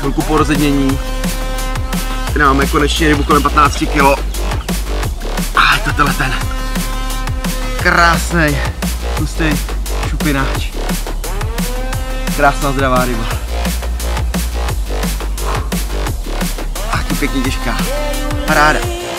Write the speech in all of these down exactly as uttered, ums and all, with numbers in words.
chvilku po rozednění. Tady máme konečně rybu kolem patnácti kilo. A je to tenhle ten krásný, tlustý šupináč. Krásná zdravá ryba. A tu pěkně těžká. Paráda.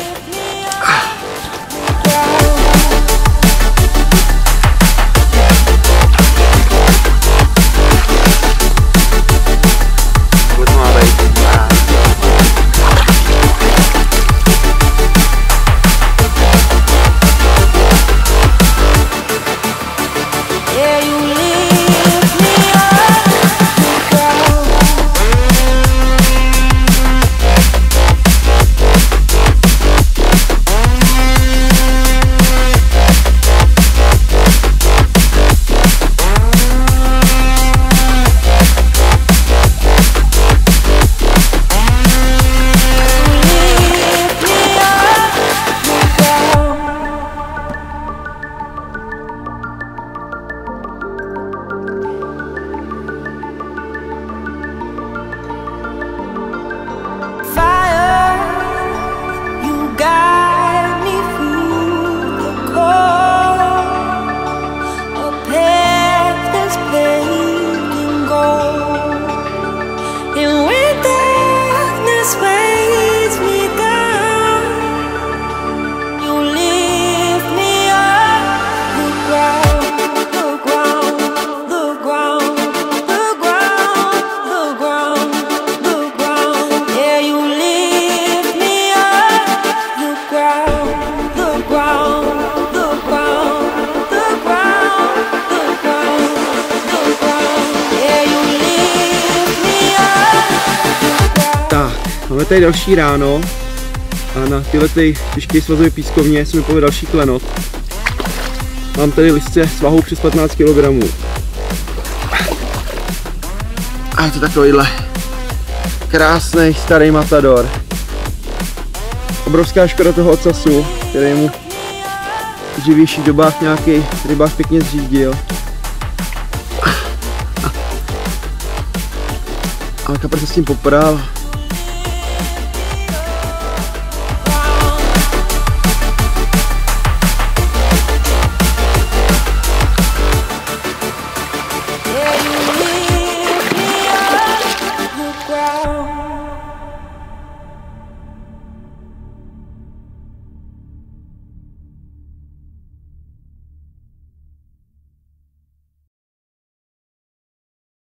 Máme tady další ráno a na tyhle těžké svazové pískovně jsem vypověděl další klenot. Mám tady lisce s váhou přes patnáct kilogramů. A je to takovýhle krásný starý matador. Obrovská škoda toho ocasu, který mu v živějších dobách nějaký rybář pěkně zřídil. Ale kapr se s tím popral.